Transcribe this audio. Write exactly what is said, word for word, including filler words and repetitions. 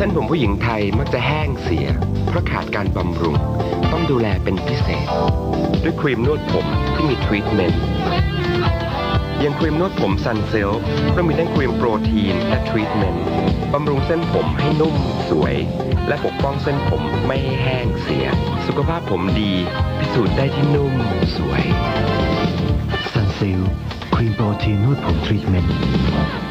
ส้นผมผู้หญิงไทยมักจะแห้งเสียเพราะขาดการบำรุงต้องดูแลเป็นพิเศษด้วยครีมนวดผมที่มีทรีทเมนต์อย่างครีมนวดผมซันซิลค์ก็มีทั้งครีมโปรตีนและทรีทเมนต์บำรุงเส้นผมให้นุ่มสวยและปกป้องเส้นผมไม่ให้แห้งเสียสุขภาพผมดีพิสูจน์ได้ที่นุ่มสวยซันซิลค์ครีมโปรตีนนวดผมทรีทเมนต์